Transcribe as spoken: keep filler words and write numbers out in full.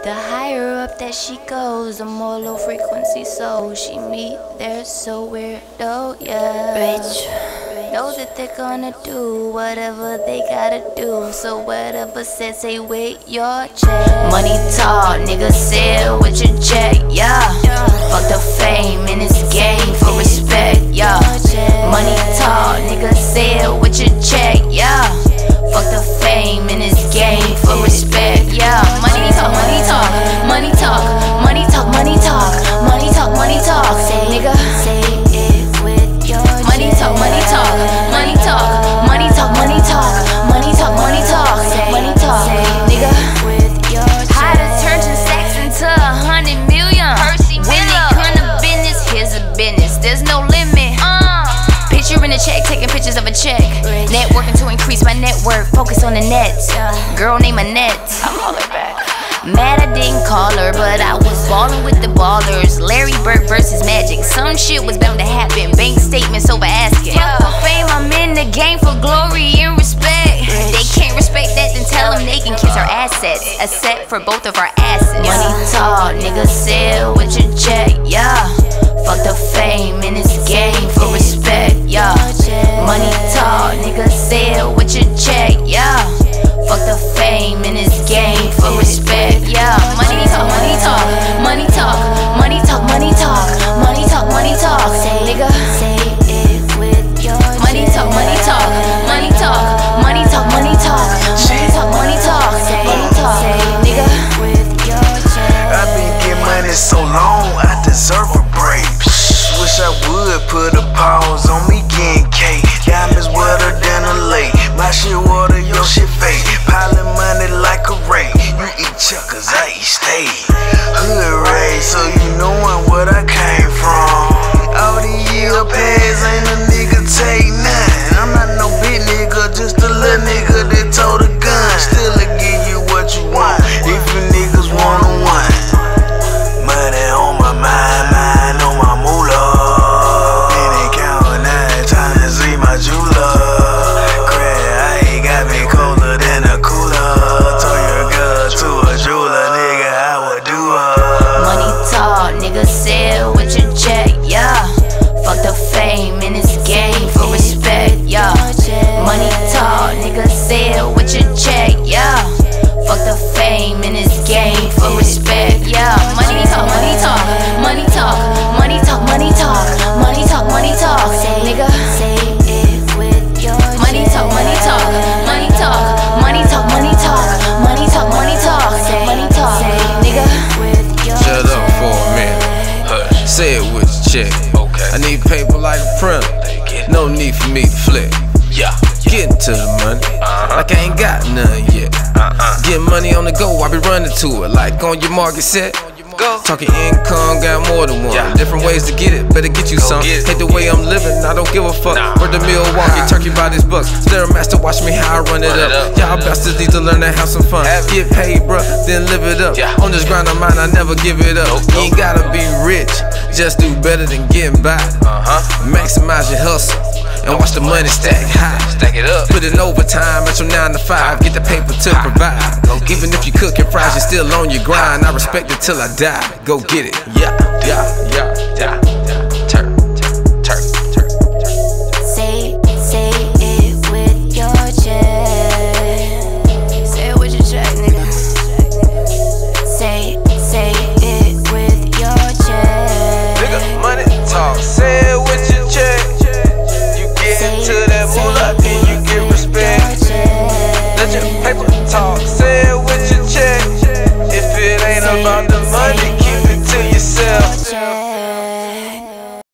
The higher up that she goes, the more low frequency souls she meet. They're so weirdo, yeah. Rich. Know that they're gonna do whatever they gotta do. So whatever says, say with your check. Money talk, nigga, sell with your check, yeah. Fuck the fame in this game for respect, yeah. Money talk, nigga, sell with your check, yeah. Fuck the fame in this game for respect, yeah. Money talk, money talk, money talk, money talk, money talk, money talk, money talk, nigga. Say it with your money talk, money talk, money talk, money talk, money talk, money talk, money talk, money talk, nigga. How to turn ten stacks into a hundred million. When it come to business, here's a business. There's no limit. Picture in a check, taking pictures of a check. Networking to increase my network. Focus on the nets. Girl named Annette. I'll call her back. Mad I didn't call her, but I was ballin' with the ballers. Larry Bird versus Magic. Some shit was bound to happen. Bank statements over asking. Fuck for fame, I'm in the game for glory and respect. They can't respect that, then tell them they can kiss our assets. A set for both of our assets. Money talk, nigga, sell with your check, yeah. Fuck the fame in this game for respect, yeah. Money talk, nigga, sell with your check, yeah. Fuck the fame in this game for respect, yeah. Money talk, money talk, money talk, money talk, money talk, money talk, money talk, nigga. Say it with your money talk, money talk, money talk, money talk, money talk, money talk, money talk, money talk, nigga. I've been getting money so long, I deserve a break. Wish I would put a pause on me getting cake. Diamonds wetter than a lake. My shit water, your shit fake. Piling money like a rake. You eat chuckers, I eat steak. Hood raised, so you knowin' what I came from. All these year pass, ain't a nigga take none. I'm not no big nigga, just a little nigga that told a gun. Still I give you what you want, if you niggas wanna one. Money on my mind, mind on my moolah. Sell with your check, yeah. Fuck the fame in this game for respect, yeah. Money talk, nigga, sell with your check, yeah. Fuck the fame in this game for respect, yeah. Money talk, money talk, money talk, money talk, money talk, money talk, money talk, nigga. Say it with your money talk, money talk, money talk, money talk, money talk, money talk, money talk, money talk, nigga. Shut up for a minute. Say it with your check. Okay. I need paper like a printer. No need for me to flip. Yeah. Getting to the money. Uh-huh. Like I ain't got none yet. Uh-uh. Getting money on the go, I be running to it. Like on your market set. Go. Talking income, got more than one. Yeah. Different ways to get it, better get you go some. Get Hate the way I'm living, I don't give a fuck. Nah. Word to Milwaukee, turkey by this bucks. Stairmaster, watch me how I run it run up. up. Y'all bastards need to learn to have some fun. Have Get paid, bruh, then live it up. Yeah. On this grind of mine, I never give it up. Nope, you ain't gotta be rich, just do better than getting by. Uh-huh. Maximize your hustle and watch the money stack high. Stack it up. Put in overtime at your nine to five. Get the paper to provide. Even if you cooking fries, you're still on your grind. I respect it till I die. Go get it. Yeah, yeah, yeah, yeah. Turn, turn, turn, turn. Say, say it with your check. Say it with your check, nigga. Say, say it with your check. Nigga, money talk. Say it with your check. Get into that moolah, then you get respect. Let your paper talk, say it with your check. If it ain't about the money,